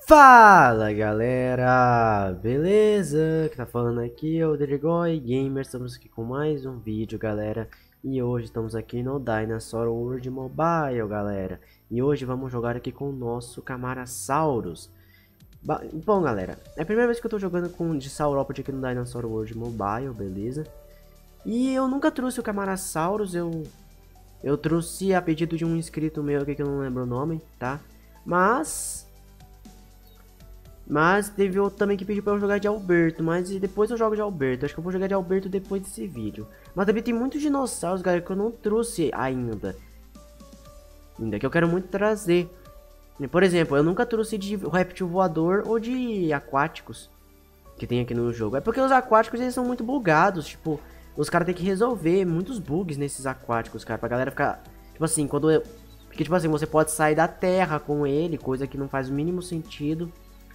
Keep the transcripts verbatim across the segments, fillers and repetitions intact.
Fala galera, beleza? Que tá falando aqui é o Dergoy Gamer. Estamos aqui com mais um vídeo, galera. E hoje estamos aqui no Dinosaur World Mobile, galera. E hoje vamos jogar aqui com o nosso Camarasaurus. Ba Bom, galera, é a primeira vez que eu tô jogando com de Saurópode aqui no Dinosaur World Mobile, beleza? E eu nunca trouxe o Camarasaurus, eu eu trouxe a pedido de um inscrito meu aqui que eu não lembro o nome, tá? Mas Mas teve outro também que pediu pra eu jogar de Alberto, mas depois eu jogo de Alberto. Acho que eu vou jogar de Alberto depois desse vídeo. Mas também tem muitos dinossauros, galera, que eu não trouxe ainda. Ainda que eu quero muito trazer. Por exemplo, eu nunca trouxe de réptil voador ou de aquáticos que tem aqui no jogo. É porque os aquáticos eles são muito bugados, tipo, os caras têm que resolver muitos bugs nesses aquáticos, cara, pra galera ficar, tipo assim, quando eu... Porque, tipo assim, você pode sair da terra com ele, coisa que não faz o mínimo sentido.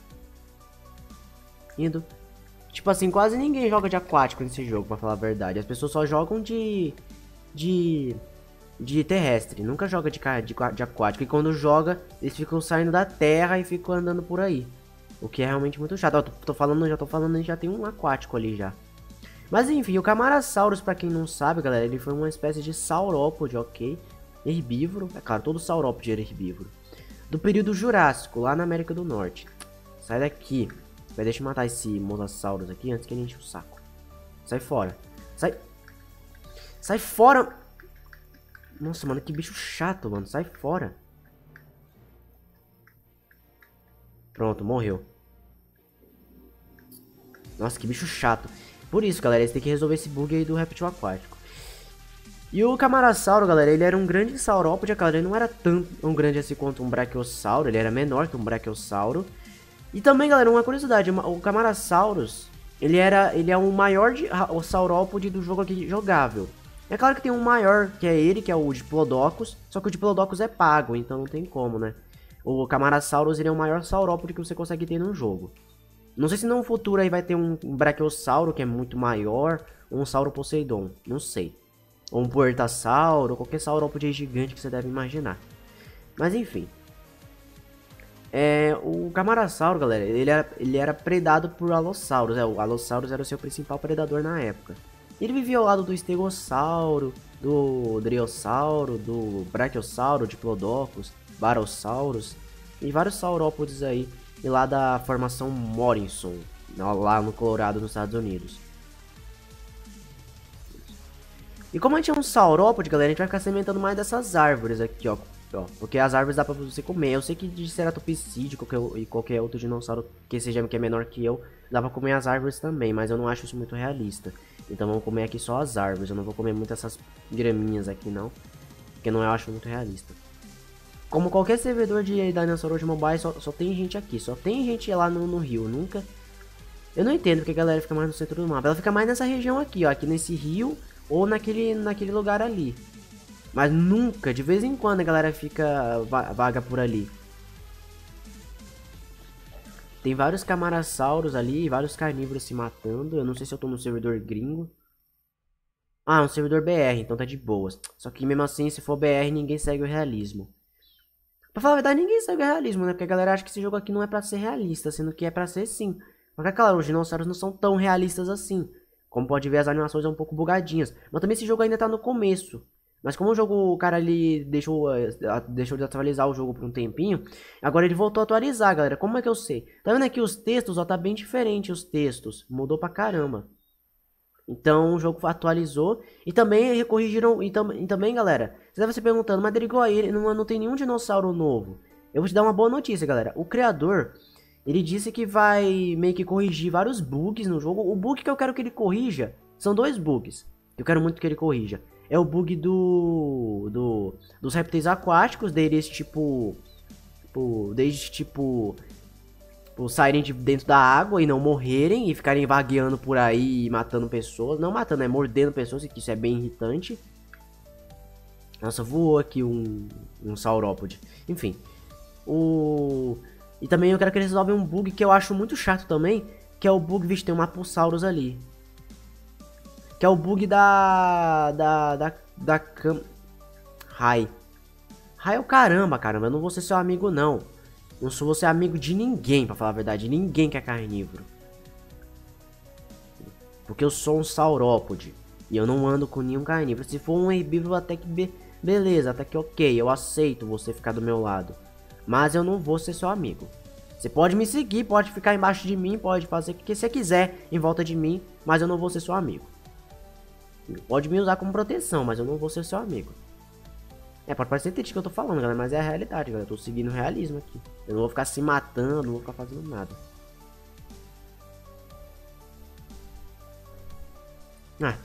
Indo. Tipo assim, quase ninguém joga de aquático nesse jogo, pra falar a verdade. As pessoas só jogam de... De... De terrestre. Nunca joga de, de, de aquático. E quando joga, eles ficam saindo da terra e ficam andando por aí. O que é realmente muito chato. Ó, tô, tô falando, já tô falando, já tem um aquático ali já. Mas enfim, o Camarasaurus, pra quem não sabe, galera, ele foi uma espécie de saurópode, ok? Herbívoro. É claro, todo saurópode era herbívoro. Do período Jurássico, lá na América do Norte. Sai daqui. Vai, deixa eu matar esse mosasaurus aqui antes que ele enche o saco. Sai fora. Sai. Sai fora. Nossa, mano, que bicho chato, mano. Sai fora. Pronto, morreu. Nossa, que bicho chato. Por isso, galera, eles têm que resolver esse bug aí do réptil aquático. E o Camarasauro, galera, ele era um grande saurópode, galera. Ele não era tão, tão grande assim quanto um brachiosauro. Ele era menor que um brachiosauro. E também, galera, uma curiosidade, o Camarasaurus, ele era, ele é o maior de, o saurópode do jogo aqui jogável. É claro que tem um maior, que é ele, que é o Diplodocus, só que o Diplodocus é pago, então não tem como, né? O Camarasaurus, ele é o maior saurópode que você consegue ter no jogo. Não sei se no futuro aí vai ter um Brachiosauro, que é muito maior, ou um Sauro Poseidon, não sei. Ou um Puertasauro, qualquer saurópode gigante que você deve imaginar. Mas enfim. É, o Camarasauro, galera, ele era, ele era predado por Allosaurus. É, o Allosaurus era o seu principal predador na época. Ele vivia ao lado do Stegossauro, do Driosauro, do Brachiosauro, Diplodocus, Barosaurus e vários saurópodes aí, e lá da formação Morrison, lá no Colorado, nos Estados Unidos. E como a gente é um saurópode, galera, a gente vai ficar se alimentando mais dessas árvores aqui, ó. Ó, porque as árvores dá pra você comer. Eu sei que de ceratopside qualquer, e qualquer outro dinossauro que seja que é menor que eu, dá pra comer as árvores também, mas eu não acho isso muito realista. Então vamos comer aqui só as árvores. Eu não vou comer muito essas graminhas aqui não, porque não eu acho muito realista. Como qualquer servidor de Dinosaur de Mobile, só, só tem gente aqui. Só tem gente lá no, no rio. Nunca... Eu não entendo porque a galera fica mais no centro do mapa. Ela fica mais nessa região aqui, ó. Aqui nesse rio ou naquele, naquele lugar ali. Mas nunca, de vez em quando a galera fica vaga por ali. Tem vários camarasauros ali, vários carnívoros se matando. Eu não sei se eu tô no servidor gringo. Ah, um servidor B R, então tá de boas. Só que mesmo assim, se for B R, ninguém segue o realismo. Pra falar a verdade, ninguém segue o realismo, né? Porque a galera acha que esse jogo aqui não é pra ser realista, sendo que é pra ser sim. Mas é claro, os dinossauros não são tão realistas assim. Como pode ver, as animações são um pouco bugadinhas. Mas também esse jogo ainda tá no começo. Mas como o jogo, o cara ali deixou, deixou de atualizar o jogo por um tempinho, agora ele voltou a atualizar, galera. Como é que eu sei? Tá vendo aqui os textos, ó, tá bem diferente os textos. Mudou pra caramba. Então o jogo atualizou e também corrigiram, e, tam, e também, galera, você deve se perguntando, mas ele igual a ele, não, não tem nenhum dinossauro novo. Eu vou te dar uma boa notícia, galera. O criador, ele disse que vai meio que corrigir vários bugs no jogo. O bug que eu quero que ele corrija, são dois bugs. Eu quero muito que ele corrija. É o bug do, do dos répteis aquáticos, deles tipo, tipo desde tipo, tipo saírem de dentro da água e não morrerem e ficarem vagueando por aí e matando pessoas, não matando, é mordendo pessoas, que isso é bem irritante. Nossa, voou aqui um, um saurópode. Enfim, o e também eu quero que eles resolvam um bug que eu acho muito chato também, que é o bug, vixe, tem um Mapusaurus ali. Que é o bug da... Da... Da... Da cam... Rai. Rai é o caramba, caramba. Eu não vou ser seu amigo, não. Não sou você amigo de ninguém, pra falar a verdade. Ninguém que é carnívoro. Porque eu sou um saurópode. E eu não ando com nenhum carnívoro. Se for um herbívoro, até que be beleza, até que ok. Eu aceito você ficar do meu lado. Mas eu não vou ser seu amigo. Você pode me seguir, pode ficar embaixo de mim, pode fazer o que você quiser em volta de mim. Mas eu não vou ser seu amigo. Pode me usar como proteção, mas eu não vou ser seu amigo. É, pode parecer triste que eu tô falando, galera, mas é a realidade, galera. Eu tô seguindo o realismo aqui. Eu não vou ficar se matando, não vou ficar fazendo nada. Ah.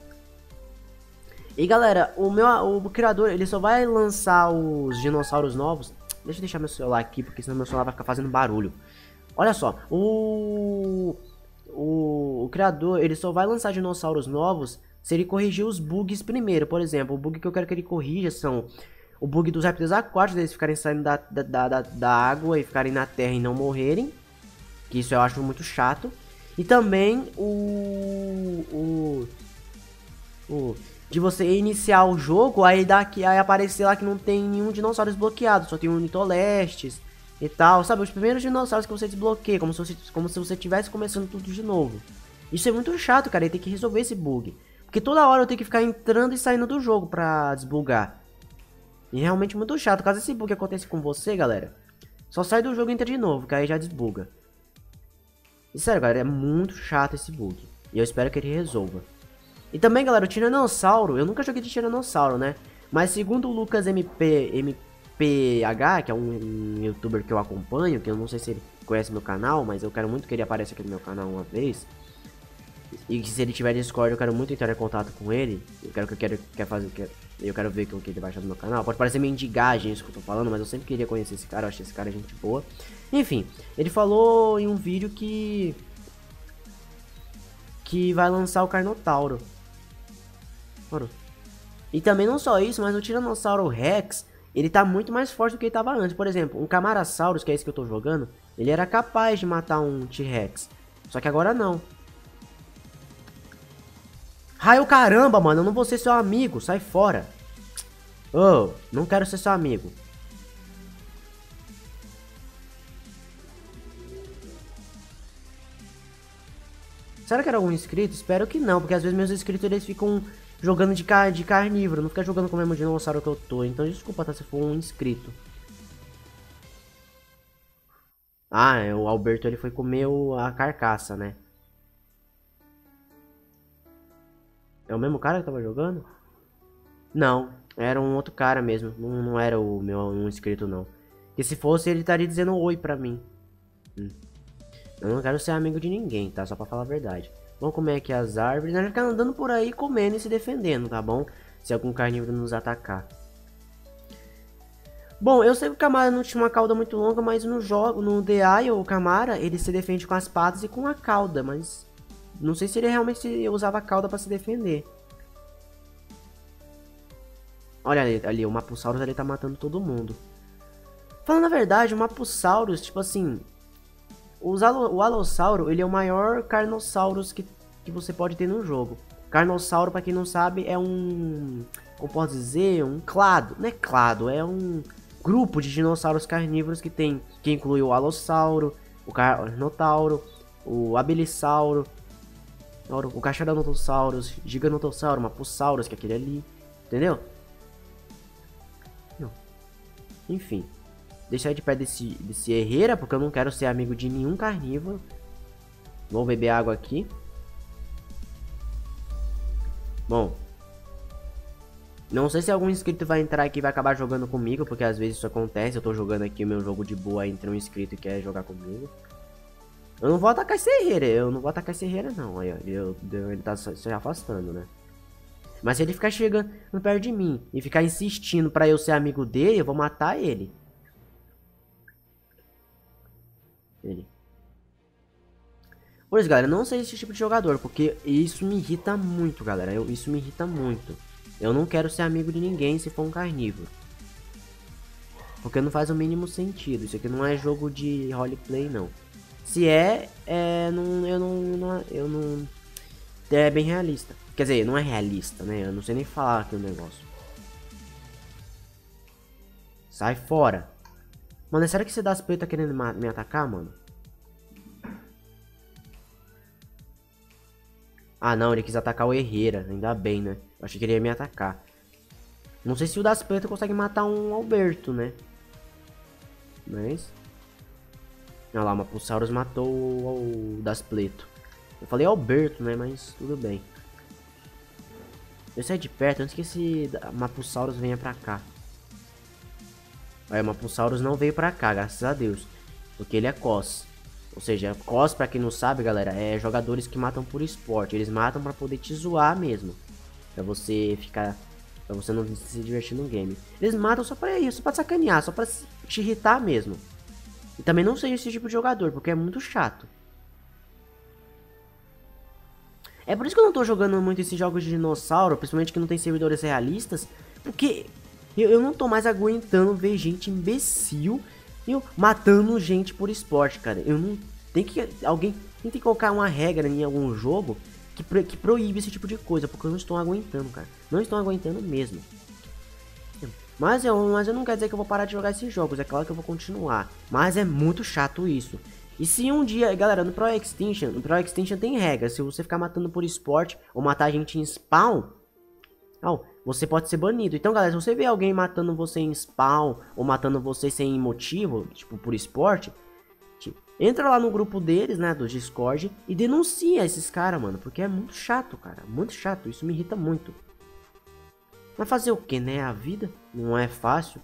E galera, o meu o criador, ele só vai lançar os dinossauros novos. Deixa eu deixar meu celular aqui, porque senão meu celular vai ficar fazendo barulho. Olha só, o... O, o criador, ele só vai lançar dinossauros novos se ele corrigir os bugs primeiro. Por exemplo, o bug que eu quero que ele corrija são o bug dos répteis aquáticos, eles ficarem saindo da, da, da, da água e ficarem na terra e não morrerem. Que isso eu acho muito chato. E também o... O... o de você iniciar o jogo, aí, daqui, aí aparecer lá que não tem nenhum dinossauro desbloqueado, só tem um Nitolestes e tal, sabe? Os primeiros dinossauros que você desbloqueia, como se você, como se você estivesse começando tudo de novo. Isso é muito chato, cara, e tem que resolver esse bug. Porque toda hora eu tenho que ficar entrando e saindo do jogo pra desbugar. E é realmente muito chato. Caso esse bug aconteça com você, galera, só sai do jogo e entra de novo, que aí já desbuga. E sério, galera, é muito chato esse bug. E eu espero que ele resolva. E também, galera, o Tiranossauro, eu nunca joguei de Tiranossauro, né? Mas segundo o Lucas M P, M P H, que é um, um youtuber que eu acompanho, que eu não sei se ele conhece meu canal, mas eu quero muito que ele apareça aqui no meu canal uma vez. E que se ele tiver Discord, eu quero muito entrar em contato com ele. Eu quero que eu quero, quer fazer, quer, eu quero ver o que ele vai achar do meu canal. Pode parecer mendigagem isso que eu tô falando, mas eu sempre queria conhecer esse cara, eu achei esse cara gente boa. Enfim, ele falou em um vídeo que... que vai lançar o Carnotauro. E também não só isso, mas o Tiranossauro Rex, ele tá muito mais forte do que ele tava antes. Por exemplo, um Camarasaurus, que é esse que eu tô jogando, ele era capaz de matar um T-Rex. Só que agora não. Raio caramba, mano, eu não vou ser seu amigo, sai fora. Oh, não quero ser seu amigo. Será que era algum inscrito? Espero que não, porque às vezes meus inscritos eles ficam jogando de, car de carnívoro, não fica jogando com o mesmo dinossauro que eu tô. Então desculpa, tá, se for um inscrito. Ah, é, o Alberto ele foi comer o, a carcaça, né? É o mesmo cara que tava jogando? Não, era um outro cara mesmo. Não, não era o meu um inscrito, não. E se fosse, ele estaria dizendo oi pra mim. Hum. Eu não quero ser amigo de ninguém, tá? Só pra falar a verdade. Vamos comer aqui as árvores. Nós vamos ficar andando por aí, comendo e se defendendo, tá bom? Se algum carnívoro nos atacar. Bom, eu sei que o Camara não tinha uma cauda muito longa, mas no jogo, no The Eye, o Camara, ele se defende com as patas e com a cauda, mas... não sei se ele realmente usava a cauda pra se defender. Olha ali, ali o Mapusaurus ali tá matando todo mundo. Falando a verdade, o Mapusaurus, tipo assim... Os alo, o Alossauro, ele é o maior Carnosaurus que, que você pode ter no jogo. Carnossauro, pra quem não sabe, é um... como posso dizer? Um clado. Não é clado, é um grupo de dinossauros carnívoros que tem... que inclui o Alossauro, o Carnotauro, o Abilissauro, o Cachoranotossauros, Giganotossauro, Mapusaurus, que é aquele ali. Entendeu? Não. Enfim. Deixar de perto desse, desse herreira, porque eu não quero ser amigo de nenhum carnívoro. Vou beber água aqui. Bom. Não sei se algum inscrito vai entrar aqui e vai acabar jogando comigo, porque às vezes isso acontece. Eu tô jogando aqui o meu jogo de boa, entra um inscrito e quer jogar comigo. Eu não vou atacar esse herreira, eu não vou atacar esse herreira não. Aí, ó, eu, eu, ele tá se afastando, né? Mas se ele ficar chegando perto de mim e ficar insistindo pra eu ser amigo dele, eu vou matar ele. Ele. Por isso, galera, não seja esse tipo de jogador, porque isso me irrita muito, galera. Eu, isso me irrita muito. Eu não quero ser amigo de ninguém se for um carnívoro. Porque não faz o mínimo sentido. Isso aqui não é jogo de roleplay, não. Se é, é não, eu não, não, eu não, é bem realista. Quer dizer, não é realista, né? Eu não sei nem falar aqui o negócio. Sai fora. Mano, será que esse das preto tá querendo me atacar, mano? Ah, não, ele quis atacar o Herrera. Ainda bem, né? Eu achei que ele ia me atacar. Não sei se o das preto consegue matar um Alberto, né? Mas... olha lá, o Mapusaurus matou o das Pleto. Eu falei Alberto, né? Mas tudo bem. Eu saí de perto antes que esse Mapusaurus venha pra cá. Aí o Mapusaurus não veio pra cá, graças a Deus. Porque ele é C O S. Ou seja, C O S, pra quem não sabe, galera, é jogadores que matam por esporte. Eles matam pra poder te zoar mesmo. Pra você ficar... pra você não se divertir no game. Eles matam só pra isso, só pra sacanear, só pra te irritar mesmo. E também não seja esse tipo de jogador, porque é muito chato. É por isso que eu não tô jogando muito esses jogos de dinossauro, principalmente que não tem servidores realistas. Porque eu, eu não tô mais aguentando ver gente imbecil eu matando gente por esporte, cara. Eu não... tem que... alguém tem que colocar uma regra em algum jogo que, pro, que proíbe esse tipo de coisa, porque eu não estou aguentando, cara. Não estou aguentando mesmo. Mas eu, mas eu não quero dizer que eu vou parar de jogar esses jogos, é claro que eu vou continuar. Mas é muito chato isso. E se um dia, galera, no Pro Extinction, no Pro Extinction tem regra. Se você ficar matando por esporte ou matar gente em spawn, oh, você pode ser banido. Então, galera, se você vê alguém matando você em spawn ou matando você sem motivo, tipo por esporte, tipo, entra lá no grupo deles, né, do Discord, e denuncia esses caras, mano. Porque é muito chato, cara, muito chato, isso me irrita muito. Mas fazer o que, né? A vida não é fácil.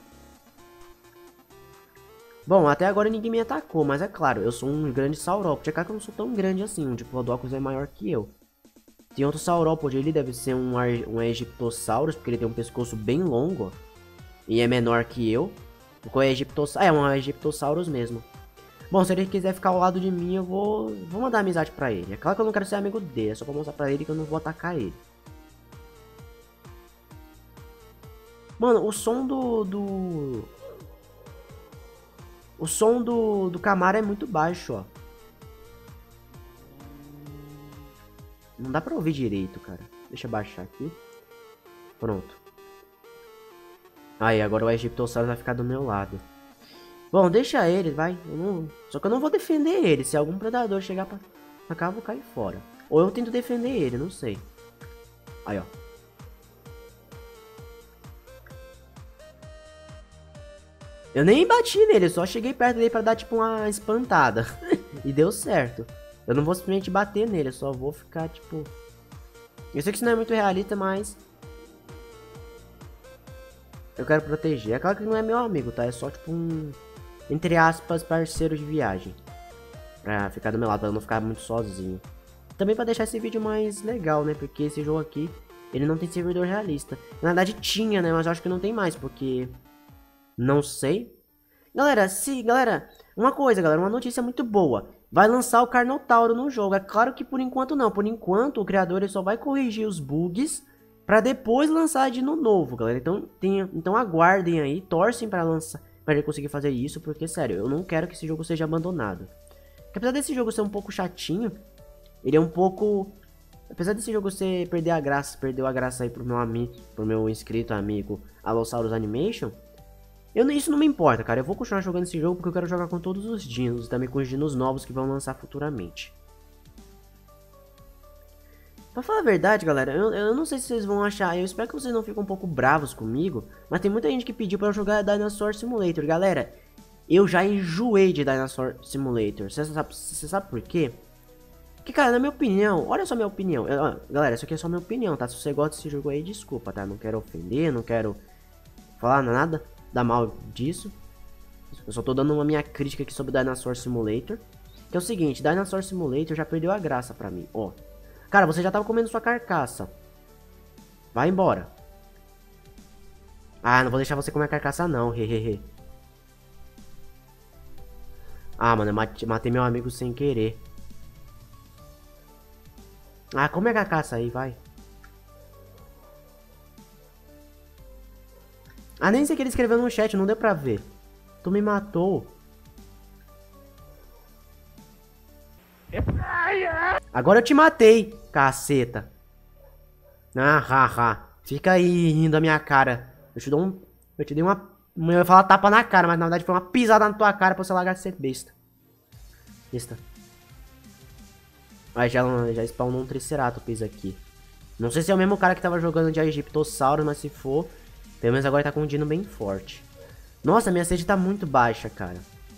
Bom, até agora ninguém me atacou, mas é claro, eu sou um grande saurópode. É claro que eu não sou tão grande assim, um Diplodocus é maior que eu. Tem outro saurópode ali, deve ser um, um Egyptosaurus, porque ele tem um pescoço bem longo. E é menor que eu. Porque é Egyptosaurus, é um Egyptosaurus mesmo. Bom, se ele quiser ficar ao lado de mim, eu vou, vou mandar amizade pra ele. É claro que eu não quero ser amigo dele, é só pra mostrar pra ele que eu não vou atacar ele. Mano, o som do... do... O som do, do Camaro é muito baixo, ó. Não dá pra ouvir direito, cara. Deixa eu baixar aqui. Pronto. Aí, agora o Egyptosaurus vai ficar do meu lado. Bom, deixa ele, vai. Eu não... Só que eu não vou defender ele. Se algum predador chegar pra cá, eu vou cair fora. Ou eu tento defender ele, não sei. Aí, ó. Eu nem bati nele, eu só cheguei perto dele pra dar tipo uma espantada. E deu certo. Eu não vou simplesmente bater nele, eu só vou ficar tipo... Eu sei que isso não é muito realista, mas... eu quero proteger. É claro que não é meu amigo, tá? É só tipo um... entre aspas, parceiro de viagem. Pra ficar do meu lado, pra eu não ficar muito sozinho. Também pra deixar esse vídeo mais legal, né? Porque esse jogo aqui, ele não tem servidor realista. Na verdade tinha, né? Mas eu acho que não tem mais, porque... não sei. Galera, se, galera, uma coisa, galera, uma notícia muito boa. Vai lançar o Carnotauro no jogo. É claro que por enquanto não. Por enquanto o criador ele só vai corrigir os bugs pra depois lançar de novo, galera. Então, tem, então aguardem aí, torcem pra lançar, pra ele conseguir fazer isso, porque sério, eu não quero que esse jogo seja abandonado. Porque, apesar desse jogo ser um pouco chatinho, ele é um pouco... apesar desse jogo ser perder a graça, perdeu a graça aí pro meu amigo, pro meu inscrito amigo Allosaurus Animation. Eu, isso não me importa, cara. Eu vou continuar jogando esse jogo porque eu quero jogar com todos os dinos. E também com os dinos novos que vão lançar futuramente. Pra falar a verdade, galera, eu, eu não sei se vocês vão achar. Eu espero que vocês não fiquem um pouco bravos comigo. Mas tem muita gente que pediu pra eu jogar Dinosaur Simulator. Galera, eu já enjoei de Dinosaur Simulator. Você sabe, você sabe por quê? Porque, cara, na minha opinião... olha só a minha opinião. Eu, galera, isso aqui é só minha opinião, tá? Se você gosta desse jogo aí, desculpa, tá? Não quero ofender, não quero falar nada... dá mal disso. Eu só tô dando uma minha crítica aqui sobre Dinosaur Simulator. Que é o seguinte, Dinosaur Simulator já perdeu a graça pra mim, ó. Cara, você já tava comendo sua carcaça. Vai embora. Ah, não vou deixar você comer a carcaça não, hehehe. Ah, mano, eu matei, matei meu amigo sem querer. Ah, come a carcaça aí, vai. Ah, nem sei que ele escreveu no chat, não deu pra ver. Tu me matou. Agora eu te matei, caceta. Ah, ha, ha. Fica aí rindo da minha cara. Eu te dou um... eu te dei uma Eu ia falar tapa na cara, mas na verdade foi uma pisada na tua cara pra você largar de ser besta. Besta. Aí já, já spawnou um Triceratops aqui. Não sei se é o mesmo cara que tava jogando de Aegyptossauro, mas se for, pelo menos agora tá com um dino bem forte. Nossa, minha sede tá muito baixa, cara.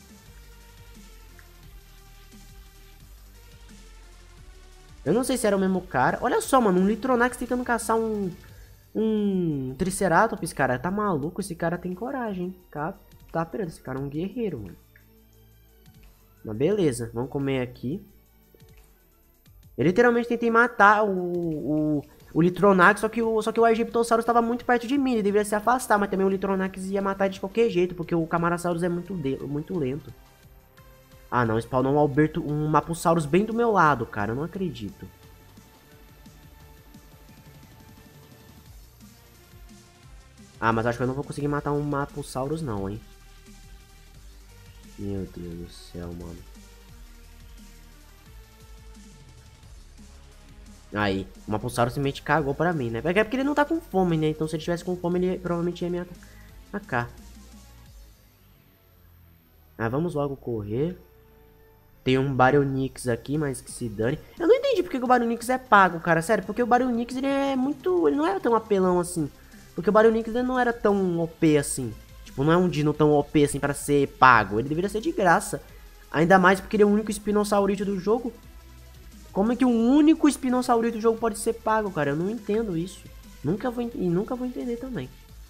Eu não sei se era o mesmo cara. Olha só, mano, um Litronax tentando caçar um... Um Triceratops, cara. Tá maluco? Esse cara tem coragem, hein? Tá, tá perdendo. Esse cara é um guerreiro, mano. Mas beleza, vamos comer aqui. Eu literalmente tentei matar o, o, o Litronax, só que o, só que o Aegyptosaurus estava muito perto de mim. Ele deveria se afastar, mas também o Litronax ia matar de qualquer jeito, porque o Camarasaurus é muito, de, muito lento. Ah, não. Spawnou um Alberto, um Mapusaurus bem do meu lado, cara. Eu não acredito. Ah, mas acho que eu não vou conseguir matar um Mapusaurus não, hein. Meu Deus do céu, mano. Aí, o Mapusaurus simplesmente cagou pra mim, né? É porque ele não tá com fome, né? Então se ele tivesse com fome, ele provavelmente ia me atacar. Ah, vamos logo correr. Tem um Baryonyx aqui, mas que se dane. Eu não entendi porque que o Baryonyx é pago, cara. Sério, porque o Baryonyx, ele é muito... Ele não é tão apelão assim. Porque o Baryonyx ele não era tão O P assim. Tipo, não é um dino tão O P assim pra ser pago. Ele deveria ser de graça. Ainda mais porque ele é o único espinossaurito do jogo. Como é que o único espinossaurito do jogo pode ser pago, cara? Eu não entendo isso. Nunca vou, e nunca vou entender também.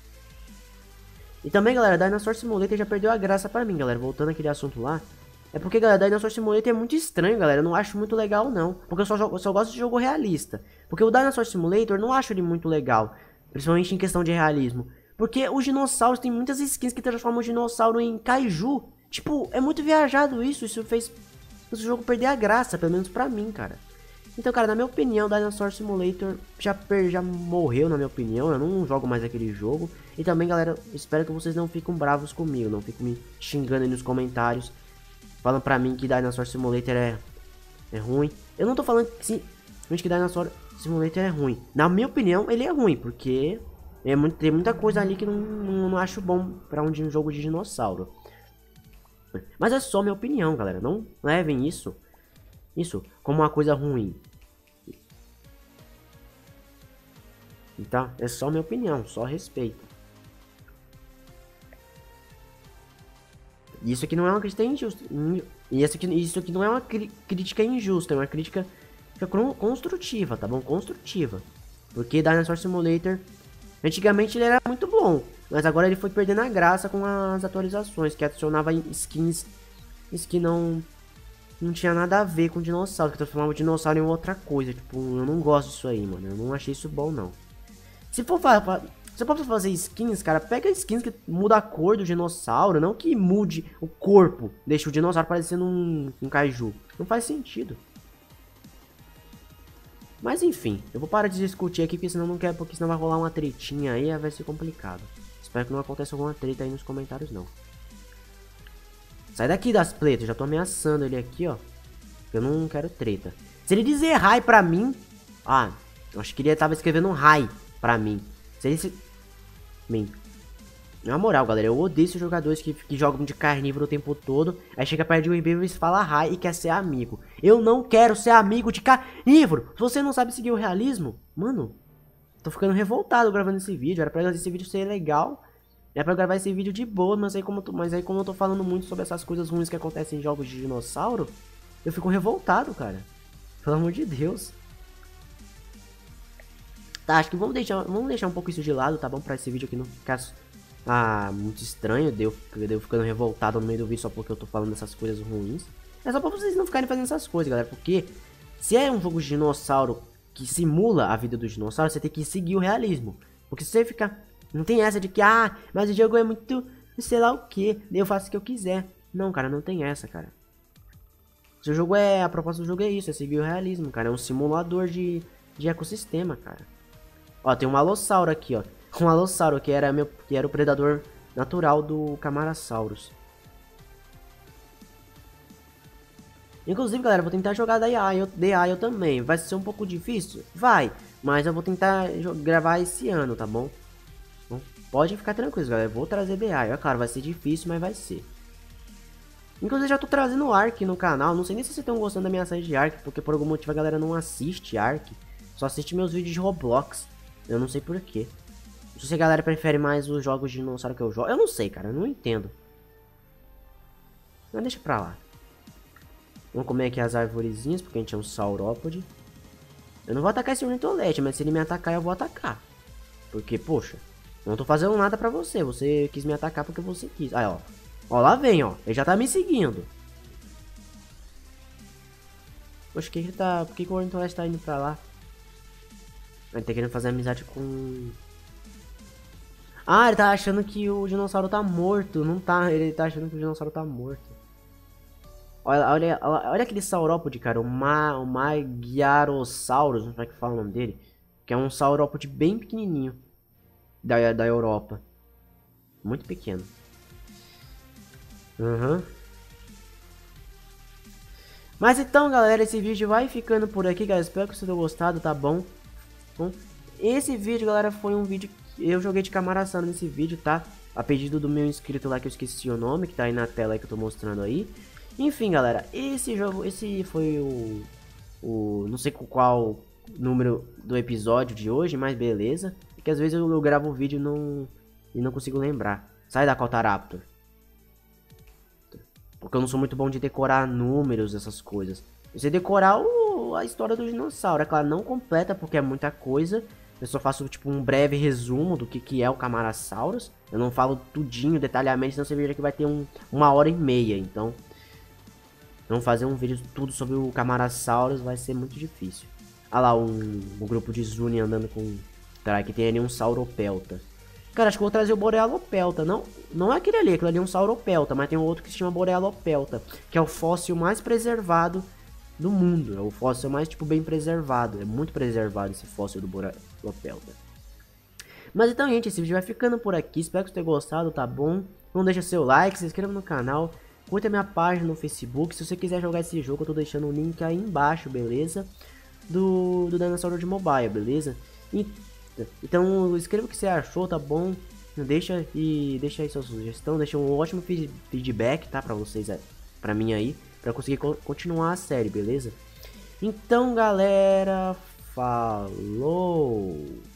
E também, galera, Dinosaur Simulator já perdeu a graça pra mim, galera. Voltando àquele assunto lá. É porque, galera, Dinosaur Simulator é muito estranho, galera. Eu não acho muito legal, não. Porque eu só, eu só gosto de jogo realista. Porque o Dinosaur Simulator, eu não acho ele muito legal. Principalmente em questão de realismo. Porque os dinossauros tem muitas skins que transformam o dinossauro em kaiju. Tipo, é muito viajado isso. Isso fez o jogo perder a graça, pelo menos pra mim, cara. Então, cara, na minha opinião, Dinosaur Simulator já, per já morreu, na minha opinião. Eu não jogo mais aquele jogo. E também, galera, espero que vocês não fiquem bravos comigo. Não fiquem me xingando aí nos comentários. Falando pra mim que Dinosaur Simulator é, é ruim. Eu não tô falando que, sim, que Dinosaur Simulator é ruim. Na minha opinião, ele é ruim, porque é muito, tem muita coisa ali que não, não, não acho bom pra um, um jogo de dinossauro. Mas é só minha opinião, galera. Não levem isso, isso como uma coisa ruim. Então, é só minha opinião, só respeito. Isso aqui não é uma crítica injusta. E isso aqui, isso aqui não é uma crítica injusta, é uma crítica construtiva, tá bom? Construtiva. Porque Dinosaur Simulator, antigamente ele era muito bom, mas agora ele foi perdendo a graça com as atualizações, que adicionava skins, skins que não, não tinha nada a ver com dinossauro, que transformava o dinossauro em outra coisa. Tipo, eu não gosto disso aí, mano. Eu não achei isso bom, não. Se for fazer... Se for fazer skins, cara, pega skins que muda a cor do dinossauro, não que mude o corpo, deixa o dinossauro parecendo um, um kaiju. Não faz sentido. Mas enfim, eu vou parar de discutir aqui, porque senão não quero, porque senão vai rolar uma tretinha aí, vai ser complicado. Espero que não aconteça alguma treta aí nos comentários, não. Sai daqui das pletas, já tô ameaçando ele aqui, ó. Eu não quero treta. Se ele dizer hi pra mim... Ah, eu acho que ele tava escrevendo um hi pra mim. Se ele se... Mim. Na moral, galera, eu odeio esses jogadores que, que jogam de carnívoro o tempo todo. Aí chega perto de um herbívoro e fala hi e quer ser amigo. Eu não quero ser amigo de carnívoro. Se você não sabe seguir o realismo, mano, tô ficando revoltado gravando esse vídeo. Era pra esse vídeo ser legal. Era pra gravar esse vídeo de boa, mas aí, como eu tô, mas aí como eu tô falando muito sobre essas coisas ruins que acontecem em jogos de dinossauro, eu fico revoltado, cara. Pelo amor de Deus. Tá, acho que vamos deixar, vamos deixar um pouco isso de lado, tá bom? Pra esse vídeo aqui não ficar ah, muito estranho, deu, deu ficando revoltado no meio do vídeo só porque eu tô falando dessas coisas ruins. É só pra vocês não ficarem fazendo essas coisas, galera, porque se é um jogo de dinossauro que simula a vida do dinossauro, você tem que seguir o realismo. Porque se você ficar... Não tem essa de que, ah, mas o jogo é muito, sei lá o que, eu faço o que eu quiser. Não, cara, não tem essa, cara. Se o jogo é... A proposta do jogo é isso, é seguir o realismo, cara. É um simulador de, de ecossistema, cara. Ó, tem um Alossauro aqui, ó. Um Alossauro, que era, meu, que era o predador natural do Camarasaurus. Inclusive, galera, vou tentar jogar da The Isle também. Vai ser um pouco difícil? Vai. Mas eu vou tentar gravar esse ano, tá bom? Então, pode ficar tranquilo, galera. Eu vou trazer B A. É claro, vai ser difícil, mas vai ser. Inclusive, já tô trazendo Ark no canal. Não sei nem se vocês estão gostando da minha série de Ark, porque por algum motivo a galera não assiste Ark. Só assiste meus vídeos de Roblox. Eu não sei porquê. Não sei se a galera prefere mais os jogos de dinossauro que eu jogo. Eu não sei, cara. Eu não entendo. Mas deixa pra lá. Vamos comer aqui as arvorezinhas, porque a gente é um saurópode. Eu não vou atacar esse ornitolete, mas se ele me atacar, eu vou atacar. Porque, poxa, não tô fazendo nada pra você. Você quis me atacar porque você quis. Aí, ó. Ó, lá vem, ó. Ele já tá me seguindo. Poxa, que que ele tá... por que, que o ornitolete tá indo pra lá? Ele tá querendo fazer amizade com... Ah, ele tá achando que o dinossauro tá morto. Não tá, ele tá achando que o dinossauro tá morto. Olha, olha, olha aquele saurópode, cara. O, Ma, o Magyarosaurus, não sei como é que fala o nome dele. Que é um saurópode bem pequenininho. Da, da Europa. Muito pequeno. Uhum. Mas então, galera, esse vídeo vai ficando por aqui, galera. Espero que vocês tenham gostado, tá bom? Bom, esse vídeo, galera, foi um vídeo que eu joguei de Camaraçano nesse vídeo, tá? A pedido do meu inscrito lá, que eu esqueci o nome, que tá aí na tela aí que eu tô mostrando aí. Enfim, galera, esse jogo, esse foi o, o não sei qual número do episódio de hoje, mas beleza. Porque às vezes eu, eu gravo o vídeo e não, e não consigo lembrar. Sai da Cotaraptor. Porque eu não sou muito bom de decorar números, essas coisas. Eu sei decorar o, a história do dinossauro. É claro, não completa, porque é muita coisa. Eu só faço, tipo, um breve resumo do que, que é o Camarasaurus. Eu não falo tudinho, detalhadamente, senão você veja que vai ter um, uma hora e meia. Então, vamos fazer um vídeo tudo sobre o Camarasaurus vai ser muito difícil. Ah lá, um, um grupo de Zuni andando com... Cara, que tem ali um Sauropelta. Cara, acho que eu vou trazer o Borealopelta. Não, não é aquele ali, aquele ali é um Sauropelta, mas tem um outro que se chama Borealopelta, que é o fóssil mais preservado do mundo. É o fóssil mais, tipo, bem preservado. É muito preservado esse fóssil do Borealopelta. Mas então, gente, esse vídeo vai ficando por aqui. Espero que vocês tenham gostado, tá bom? Não deixa seu like, se inscreva no canal. Curta minha página no Facebook. Se você quiser jogar esse jogo, eu tô deixando o link aí embaixo, beleza? Do, do Dinosaur de Mobile, beleza? E, então, escreva o que você achou, tá bom? Deixa e deixa aí sua sugestão, deixa um ótimo feedback, tá? Pra vocês, pra mim aí, pra conseguir co continuar a série, beleza? Então, galera, falou!